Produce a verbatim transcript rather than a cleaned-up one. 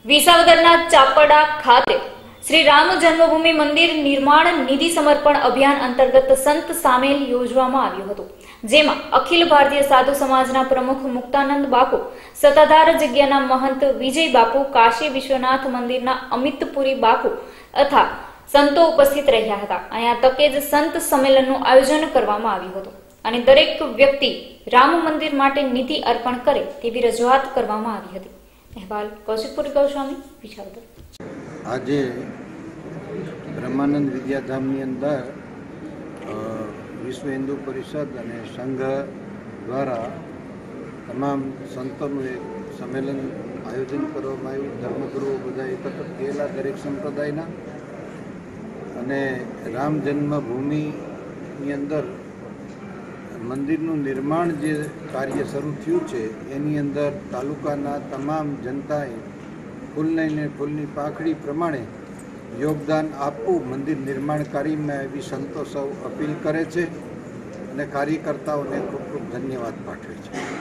વિસાવદરના ચાપડા ખાતે શ્રી રામ જન્મભૂમિ મંદિર નિર્માણ નિધિ સમર્પણ અભિયાન અંતર્ગત સંત સામેલ યોજવામાં આવ્યું હતું, જેમાં અખિલ ભારતીય સાધુ સમાજના પ્રમુખ મુક્તાનંદ બાપુ, સત્તાધાર જગ્યાના મહંત વિજય બાપુ, કાશી વિશ્વનાથ મંદિરના અમિતપુરી બાપુ તથા સંતો ઉપસ્થિત રહ્યા હતા. અહીંયા તકે જ સંત સંમેલનનું આયોજન કરવામાં આવ્યું હતું અને દરેક વ્યક્તિ રામ મંદિર માટે નિધિ અર્પણ કરે તેવી રજૂઆત કરવામાં આવી હતી. અહેવાલ કૌશિકપુરી ગૌસ્વામી, વિસાવદર. આજે બ્રહ્માનંદ વિદ્યાધામની અંદર વિશ્વ હિન્દુ પરિષદ અને સંઘ દ્વારા તમામ સંતોનું એક સંમેલન આયોજન કરવામાં આવ્યું. ધર્મગુરુઓ બધા એકત્ર થયેલા દરેક સંપ્રદાયના, અને રામ જન્મભૂમિની અંદર મંદિરનું નિર્માણ જે કાર્ય શરૂ થયું છે એની અંદર તાલુકાના તમામ જનતાએ ફૂલની ને ફૂલની પાંખડી પ્રમાણે યોગદાન આપવું મંદિર નિર્માણ કાર્યમાં એવી સંતો સૌ અપીલ કરે છે અને કાર્યકર્તાઓને ખૂબ ખૂબ ધન્યવાદ પાઠવે છે.